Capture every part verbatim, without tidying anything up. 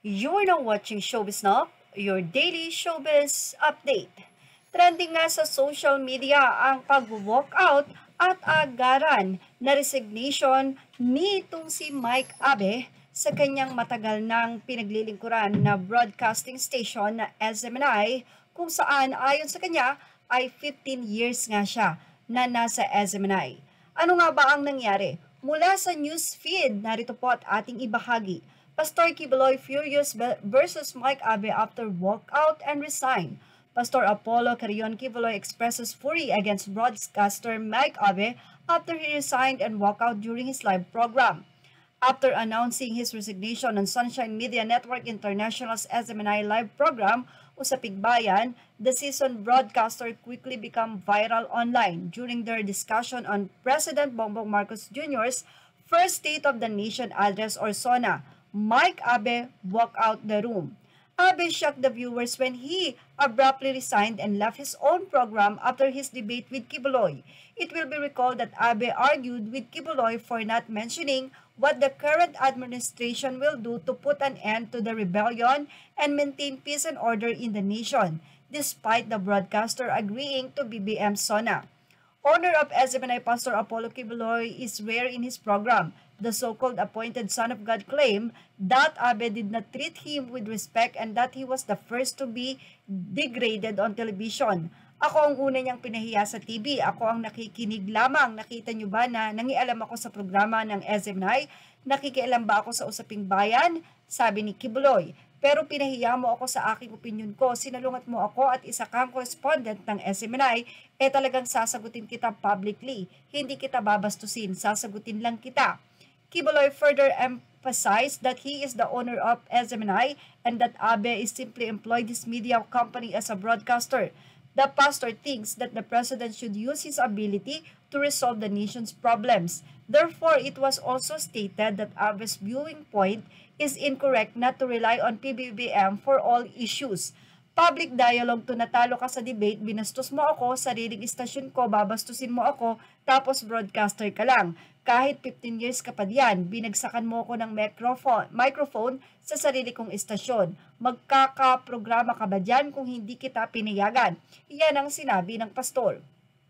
You're now watching Showbiz Now, your daily showbiz update. Trending nga sa social media ang pag-walkout at agaran na resignation nitong si Mike Abe sa kanyang matagal nang pinaglilingkuran na broadcasting station na S M N I, kung saan ayon sa kanya ay fifteen years nga siya na nasa S M N I. Ano nga ba ang nangyari? Mula sa news feed, narito po at ating ibahagi. Pastor Kibuloy furious versus Mike Abe after walkout and resign. Pastor Apollo Carrion Kibuloy expresses fury against broadcaster Mike Abe after he resigned and walked out during his live program. After announcing his resignation on Sunshine Media Network International's S M N I live program, Usapig Bayan, the seasoned broadcaster quickly became viral online during their discussion on President Bongbong Marcos Junior's First State of the Nation Address or SONA. Mike Abe walked out the room. Abe shocked the viewers when he abruptly resigned and left his own program after his debate with Kibuloy. It will be recalled that Abe argued with Kibuloy for not mentioning what the current administration will do to put an end to the rebellion and maintain peace and order in the nation, despite the broadcaster agreeing to B B M SONA. Owner of S M N I Pastor Apollo Kibuloy is rare in his program. The so-called appointed son of God claimed that Abe did not treat him with respect and that he was the first to be degraded on television. Ako ang una niyang pinahiya sa T V. Ako ang nakikinig lamang. Nakita niyo ba na nangialam ako sa programa ng S M N I? Nakikialam ba ako sa Usaping Bayan? Sabi ni Kibuloy. Pero pinahiya mo ako sa aking opinion ko, sinalungat mo ako at isa kang correspondent ng S M N I, eh talagang sasagutin kita publicly. Hindi kita babastusin, sasagutin lang kita. Kibuloy further emphasized that he is the owner of S M N I and that Abe is simply employed his media company as a broadcaster. The pastor thinks that the president should use his ability to resolve the nation's problems. Therefore, it was also stated that Abe's viewing point is incorrect not to rely on P B B M for all issues. Public dialogue to natalo ka sa debate, binastos mo ako, sariling istasyon ko, babastusin mo ako, tapos broadcaster ka lang. Kahit fifteen years ka pa diyan, binagsakan mo ako ng microphone, microphone sa sarili kong istasyon. Magkakaprograma ka ba diyan kung hindi kita pinayagan? Iyan ang sinabi ng pastor.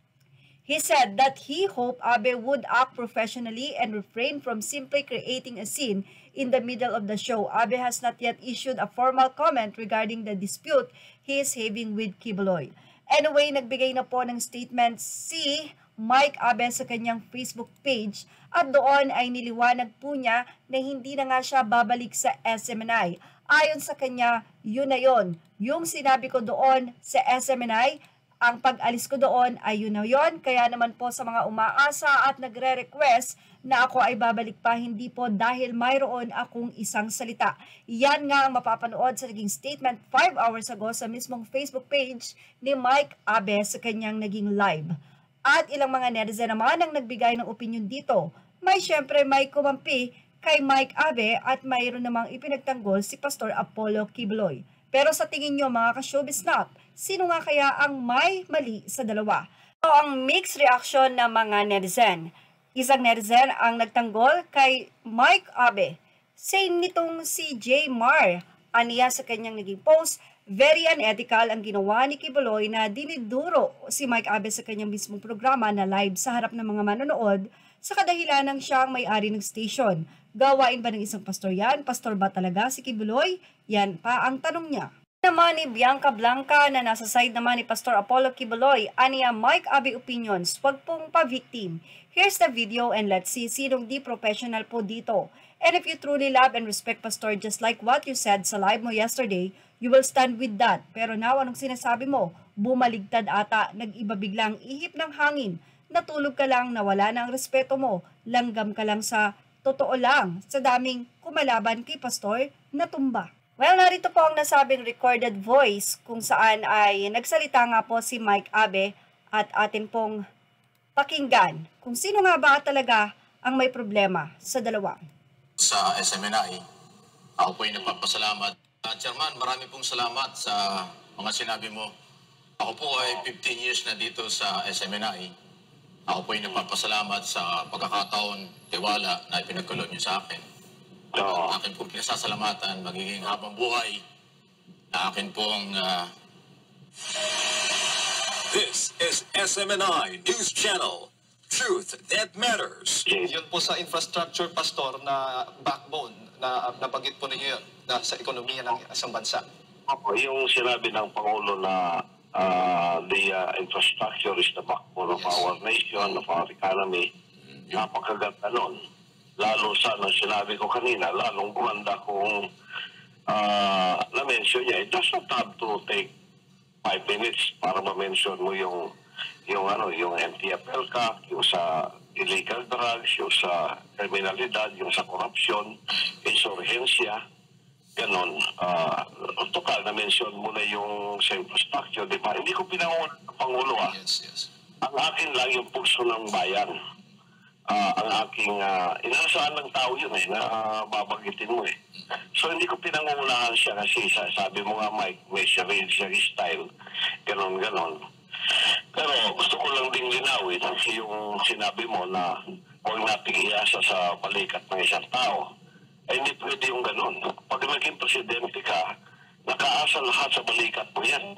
He said that he hoped Abe would act professionally and refrain from simply creating a scene in the middle of the show. Abe has not yet issued a formal comment regarding the dispute he is having with Kibuloy. Anyway, nagbigay na po ng statement si Mike Abe sa kanyang Facebook page at doon ay niliwanag po niya na hindi na nga siya babalik sa S M N I. Ayon sa kanya, yun na yun. Yung sinabi ko doon sa S M N I, ang pag-alis ko doon ay yun na yun. Kaya naman po sa mga umaasa at nagre-request na ako ay babalik pa, hindi po dahil mayroon akong isang salita. Yan nga ang mapapanood sa naging statement five hours ago sa mismong Facebook page ni Mike Abe sa kanyang naging live. At ilang mga netizen naman ang nagbigay ng opinion dito. May syempre may kumampi kay Mike Abe at mayroon namang ipinagtanggol si Pastor Apollo Kibuloy. Pero sa tingin nyo mga ka-showbiz snap, sino nga kaya ang may mali sa dalawa? So, ang mixed reaction ng mga netizen. Isang netizen ang nagtanggol kay Mike Abe. Say nitong si J. Mar, aniya sa kanyang naging post, very unethical ang ginawa ni Kibuloy na diniduro si Mike Abe sa kanyang mismong programa na live sa harap ng mga manonood sa kadahilan ng siyang may-ari ng station. Gawain ba ng isang pastor yan? Pastor ba talaga si Kibuloy? Yan pa ang tanong niya. Naman ni Bianca Blanca na nasa side naman ni Pastor Apollo Kibuloy, aniya Mike Abe opinions, wag pong pa-victim. Here's the video and let's see sinong di professional po dito. And if you truly love and respect Pastor just like what you said sa live mo yesterday, you will stand with that. Pero now anong sinasabi mo? Bumaligtad ata, nag-iba biglang ihip ng hangin. Natulog ka lang, nawala na ang respeto mo. Langgam ka lang sa totoo lang, sa daming kumalaban kay Pastor, natumba. Well, narito po ang nasabing recorded voice kung saan ay nagsalita nga po si Mike Abe at atin pong pakinggan kung sino nga ba talaga ang may problema sa dalawa. Sa S M N I, ako po ay nagpapasalamat. Uh, Chairman, marami pong salamat sa mga sinabi mo. Ako po ay fifteen years na dito sa S M N I. Ako po ay nagpapasalamat sa pagkakataon, tiwala na ipinagkaloob niyo sa akin. Ang akin pong pinasasalamatan, magiging habang buhay na akin pong uh, This is S M N I News Channel. Truth that matters. Yun po sa infrastructure, Pastor, na backbone na nabanggit po ninyo yun na sa ekonomiya ng isang bansa. Opo, yung sinabi ng Pangulo na uh, the uh, infrastructure is the backbone of Yes. our nation, of our economy, napakaganda nun. Lalo sa nung sinabi ko kanina, lalong gumanda kung uh, na-mention niya, it does not have to take five minutes para ma-mention mo yung yung ano, yung N T F L C A C, yung sa illegal drugs, yung sa kriminalidad, yung sa corruption, insurhensya, ganon. Uh, total, na-mention mo na yung sa infrastructure, di ba? Hindi ko pinangulo ng Pangulo, ah. Yes, yes. Ang akin lang yung pulso ng bayan. Ah, ang aking, uh, inaasahan ng tao yun eh, na uh, babanggitin mo eh. So hindi ko pinangungunahan siya kasi sa, sabi mo nga Mike, may siya rin siya style, ganon ganon. Pero gusto ko lang ding linawin yung sinabi mo na huwag nating iasa sa balikat ng isang tao. Ay hindi pwede yung ganon. Pag naging presidente ka, nakaasa lahat sa balikat mo yan.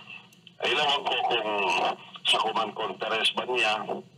Ay naman ko kung sa command conference ba niya,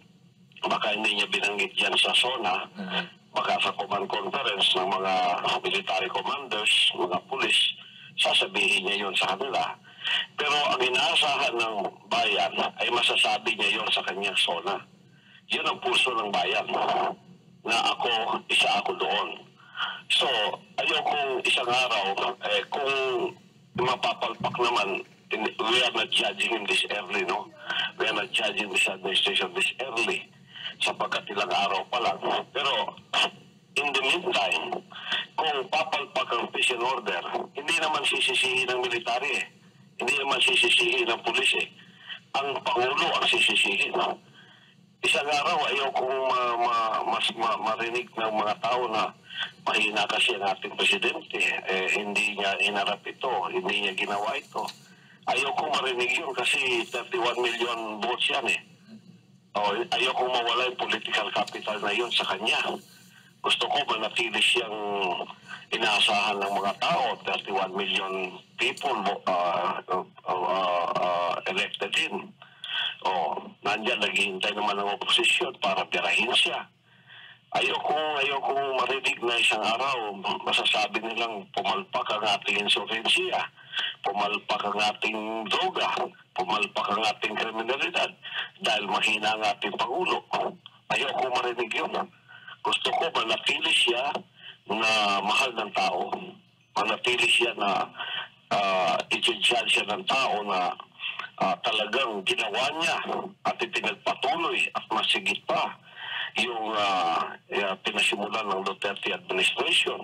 baka hindi niya binanggit yan sa SONA, baka sa command conference ng mga military commanders, mga pulis, sasabihin niya yun sa kanila. Pero ang inaasahan ng bayan ay masasabi niya yun sa kanyang SONA. Yun ang pulso ng bayan, na ako, isa ako doon. So, ayokong isang araw, eh, kung mapapalpak naman, we are not judging him this early, no? We are not judging this administration this early, sapagkat ilang araw pa lang. Pero, in the meantime, kung papalpak ang peace and order, hindi naman sisisihin ng military eh. Hindi naman sisisihin ng pulis eh. Ang Pangulo ang sisisihin. Isang araw, ayaw kong ma, ma, mas ma, marinig ng mga tao na mahina kasi ang ating presidente. Eh, hindi niya inarap ito, hindi niya ginawa ito. Ayaw kong marinig yun kasi thirty-one million votes yan eh. O, ayaw kong mawala yung political capital na yun sa kanya. Gusto ko manatili siyang inaasahan ng mga tao, thirty-one million people uh, uh, uh, uh, elected in. O, nandiyan, naghihintay naman ng oposisyon para pirahin siya. Ayokong, ayokong marinig na isang araw, masasabi nilang pumalpak ang ating insurhensya, pumalpak ang ating droga, pumalpak ang ating kriminalidad dahil mahina ang ating Pangulo. Ayokong marinig yun. Gusto ko manatili siya na mahal ng tao, manatili siya na uh, i-judge siya ng tao na uh, talagang ginawa niya at ipinagpatuloy at masigit pa yung uh, uh, pinasimulan ng Duterte administration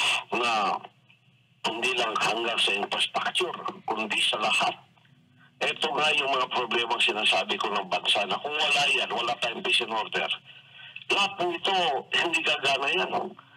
na hindi lang hanggang sa infrastructure, kundi sa lahat. Ito nga yung mga problema sinasabi ko ng bansa na kung wala yan, wala tayong peace and order, lahat ng ito, hindi gagana yan.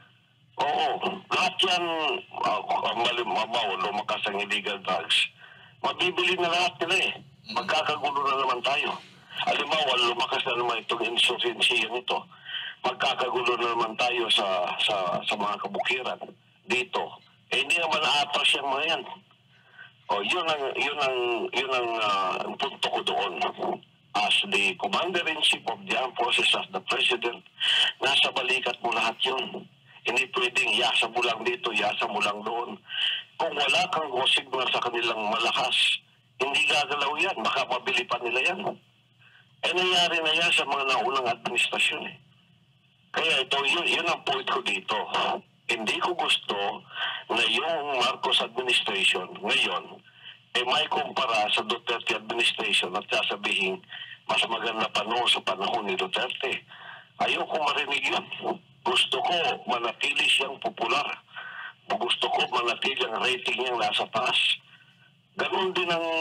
Oo, lahat yan, uh, malimaw, lumakas ang illegal drugs, mabibili na lahat nila eh. Magkakagulo na naman tayo. Halimbawa, lumakas na naman itong insurgency ito. Magkakagulo na naman tayo sa sa, sa mga kabukiran dito. Eh, hindi naman atras yung mga yan. O, yun ang, yun ang, yun ang uh, punto ko doon. As the Commander-in-Chief of the Armed Forces, as the President, nasa balikat mo lahat yun. Hindi pwedeng yasa mo lang dito, yasa mo lang doon. Kung wala kang signal sa kanilang malakas, hindi gagalaw yan. Baka mabili pa nila yan. Eh, nangyari na yan sa mga naunang administrasyon eh. Kaya ito, yun, yun ang point ko dito. Hindi ko gusto na yung Marcos administration ngayon eh may kumpara sa Duterte administration at sasabihin mas maganda pa noon sa panahon ni Duterte. Ayoko marinig yun. Gusto ko manatili siyang popular. Gusto ko manatili ang rating niyang nasa taas. Ganon din ang,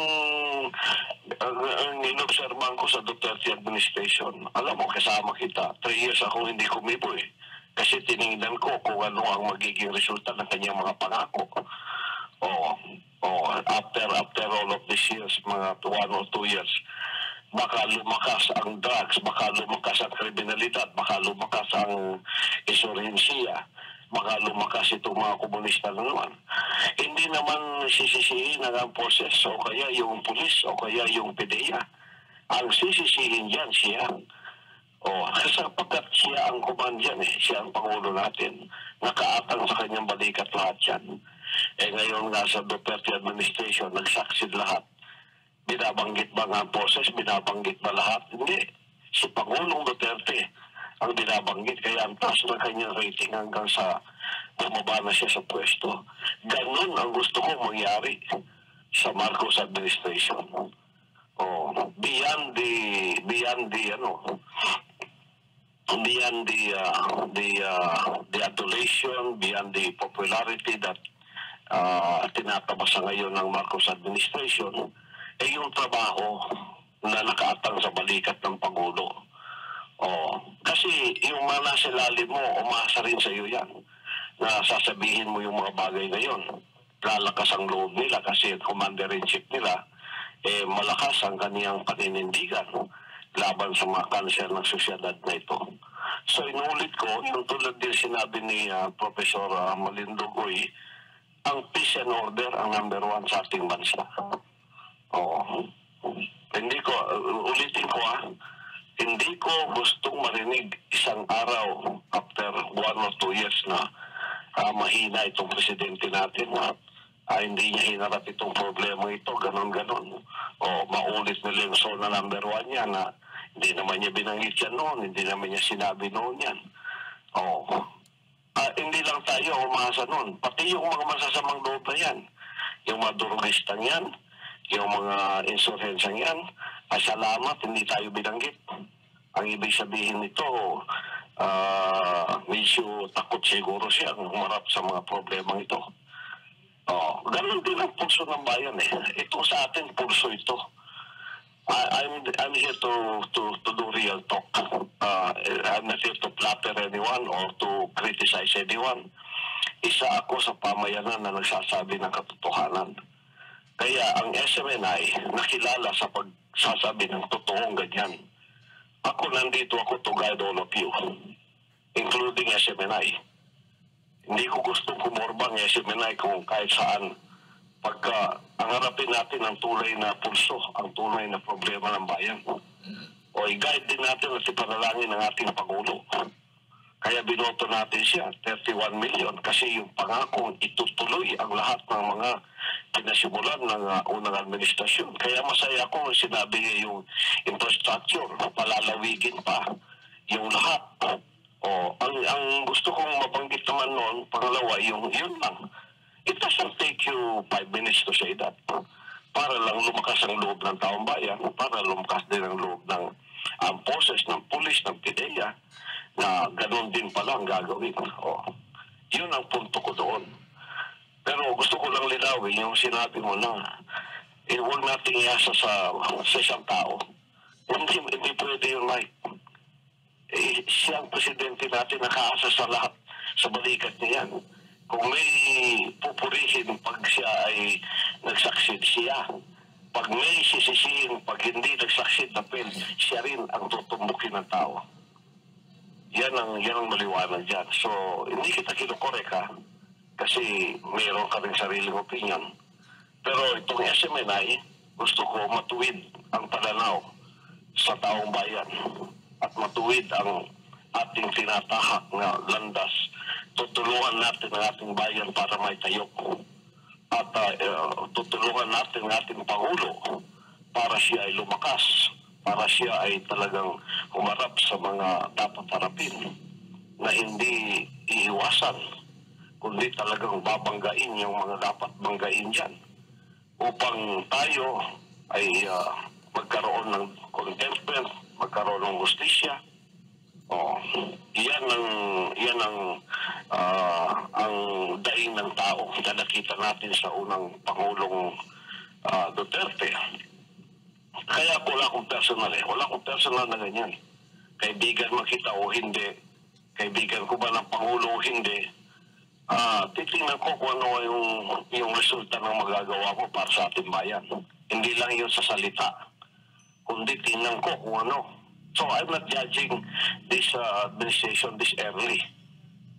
ang, ang inobserbahan ko sa Duterte administration. Alam mo, kasama kita. Three years ako hindi kumibo eh. Kasi tinignan ko kung ano ang magiging resulta ng kanyang mga pangako. Oh, oh, after after all of these years, mga one or two years, baka lumakas ang drugs, baka lumakas ang kriminalidad, baka lumakas ang insurhensya. baka lumakas itong mga komunista na naman. Hindi naman sisisihin ng ang forces o kaya yung pulis o kaya yung P D E A. Ang sisisihin dyan siya. O, sapagkat siya ang kumandyan eh, siya ang Pangulo natin. Nakaatang sa kanyang balikat lahat yan. Eh ngayon nga sa Duterte administration, nagsaksid lahat. Binabanggit ba nga ang forces? Binabanggit ba lahat? Hindi. Si Pangulong Duterte ang binabanggit. Kaya ang taas ng kanyang rating hanggang sa bumaba na siya sa pwesto. Ganun ang gusto ko mangyari sa Marcos administration. Oh, beyond the beyond the ano beyond the uh, the uh, the adulation, beyond the popularity that uh, tinatabasa ngayon ng Marcos administration, eh yung trabaho na nakaatang sa balikat ng Pangulo. Oh, kasi yung mga nasa ilalim mo, umasa rin sa iyo yan na sasabihin mo yung mga bagay na yun. Lalakas ang loob nila kasi commander-in-chief nila eh malakas ang kaniyang paninindigan laban sa mga kanser ng sosyedad na ito. So inulit ko, yung tulad din sinabi ni uh, Professor uh, Malindogoy, ang peace and order ang number one sa ating bansa. Oo. Hindi ko, uh, ulitin ko ah, hindi ko gustong marinig isang araw after one or two years na uh, mahina itong presidente natin na Ah, hindi niya hinarap itong problema ito, ganon-ganon. O maulit nila yung zona number one niya na hindi naman niya binanggit yan noon, hindi naman niya sinabi noon yan. O, ah, hindi lang tayo umasa noon, pati yung mga masasamang loob na yan, yung mga durugistang yan, yung mga insurhensang yan, ay salamat, hindi tayo binanggit. Ang ibig sabihin nito, ah, medyo takot siguro siya humarap sa mga problemang ito. Oh, ganun din ang pulso ng bayan eh. Ito sa atin, pulso ito. I, I'm, I'm here to, to, to do real talk. Uh, I'm not here to flatter anyone or to criticize anyone. Isa ako sa pamayanan na nagsasabi ng katotohanan. Kaya ang S M N I nakilala sa pagsasabi ng totoong ganyan. Ako nandito ako to guide all of you, including S M N I. Hindi ko gusto kumorbang eh, si Minay kung kahit saan. Pagka ang harapin natin ang tunay na pulso, ang tunay na problema ng bayan. O i-guide din natin at ipanalangin ng ating Pangulo. Kaya binoto natin siya, thirty-one million, kasi yung pangakong itutuloy ang lahat ng mga pinasimulan ng uh, unang administrasyon. Kaya masaya ko kung sinabi niya yung infrastructure, palalawigin pa yung lahat. Oh, ang, ang gusto kong mabanggit naman noon, pangalawa, yung yun lang. It doesn't take you five minutes to say that. Para lang lumakas ang loob ng taong bayan, para lumakas din ang loob ng ang forces, ng pulis, ng P D E A, na ganun din pala ang gagawin. Oh, yun ang punto ko doon. Pero gusto ko lang linawin yung sinabi mo na eh, huwag nating iasa sa, sa isang tao. Hindi, hindi pwede yun, Mike. Eh, siyang presidente natin nakaasa sa lahat sa balikat niya. Kung may pupurihin pag siya ay nagsaksid, siya. Pag may sisisihin, pag hindi nagsaksid na pen, siya rin ang tutumbukin ng tao. Yan ang, yan ang maliwanag dyan. So, hindi kita kinukorek ha, kasi mayroon ka rin sariling opinion. Pero itong S M N I, gusto ko matuwid ang pananaw sa taong bayan at matuwid ang ating tinatahak na landas. Tutulungan natin ang ating bayan para may tayok. At uh, tutulungan natin ang ating Pangulo para siya ay lumakas, para siya ay talagang humarap sa mga dapat harapin na hindi iiwasan, kundi talagang babanggain yung mga dapat banggain dyan upang tayo ay uh, magkaroon ng contentment, magkaroon ng justisya. Oh, yan ang yan ang uh, ang daing ng tao na nakita natin sa unang Pangulong uh, Duterte. Kaya wala akong personal eh. Wala akong personal na ganyan. Kaibigan man kita o hindi, kaibigan ko ba ng Pangulo o hindi, uh, titingnan ko kung ano yung, yung resulta ng magagawa ko para sa ating bayan. Hindi lang yun sa salita, kundi tingnan ko kung ano. So I'm not judging this uh, administration this early.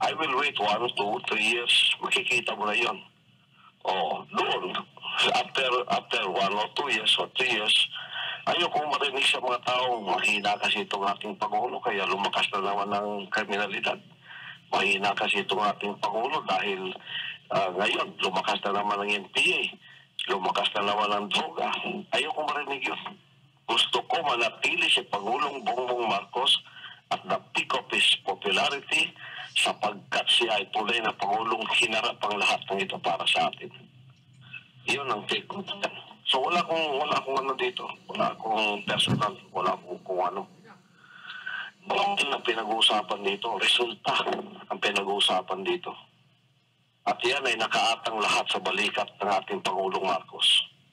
I will wait one, two, three years. Makikita mo na yun. O, doon, after, after one or two years or three years, ayokong marinig sa mga tao, mahina kasi itong ating Pangulo, kaya lumakas na naman ng kriminalidad. Mahina kasi itong ating Pangulo dahil uh, ngayon, lumakas na naman ng N P A, lumakas na naman ng droga. Ayokong marinig yun. Gusto ko manatili si Pangulong Bongbong Marcos at the peak of his popularity sapagkat siya ay tunay na Pangulong hinarap ang lahat ng ito para sa atin. Yun ang take ko dyan. So wala akong, wala akong ano dito. Wala akong personal. Wala akong kung ano. Bakit ang pinag-uusapan dito? Resulta ang pinag-uusapan dito. At yan ay nakaatang lahat sa balikat ng ating Pangulong Marcos.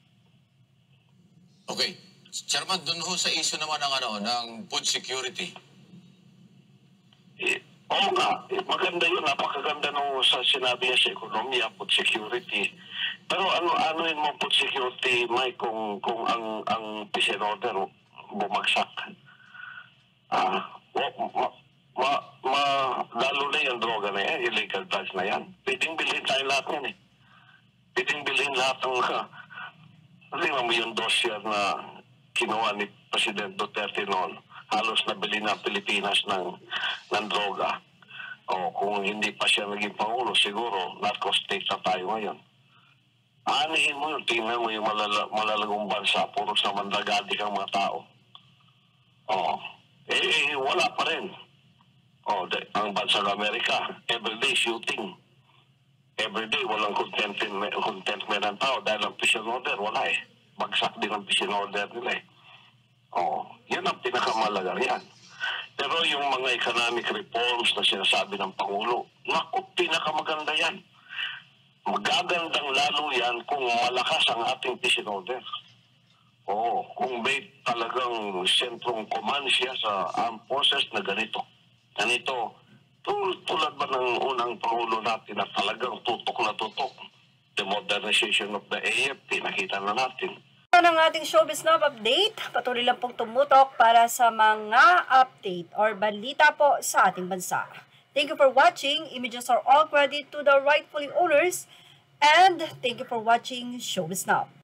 Okay. Chairman, dun ho sa issue naman ng, ano, ng food security. Eh, oo nga, eh, maganda yun, napakaganda nung sa sinabi niya sa ekonomiya, food security. Pero ano ano yun mo food security, Mike, kung, kung ang, ang peace and order bumagsak? Ah, ma, ma, ma, ma, lalo na yung droga na yan, illegal drugs na yan. Pwedeng bilhin tayo lahat yan eh. Pwedeng bilhin lahat ng, tingnan mo yung dossier na kinuha ni President Duterte noon. Halos nabili na Pilipinas ng, ng droga. O kung hindi pa siya naging Pangulo, siguro narco-state na tayo ngayon. Aanihin mo yun, tingnan mo yung malala, malalagong bansa, puro sa mandagadi kang mga tao. O, eh, eh wala pa rin. O, de, ang bansa ng Amerika, everyday shooting. Everyday walang contentment, contentment ng tao dahil ang peace and order, wala eh. Bagsak din ang peace and order nila eh. Oh, yan ang pinakamalaga yan. Pero yung mga economic reforms na sinasabi ng Pangulo, naku, pinakamaganda yan. Magagandang lalo yan kung malakas ang ating peace and order. Oo, kung may talagang sentrong command siya sa armed forces na ganito. Ganito, tul tulad ba ng unang Pangulo natin na talagang tutok na tutok. The modernization of the A F P, nakita na natin. Ang ating Showbiz Now update, patuloy lang pong tumutok para sa mga update or balita po sa ating bansa. Thank you for watching. Images are all credit to the rightfully owners. And thank you for watching Showbiz Now.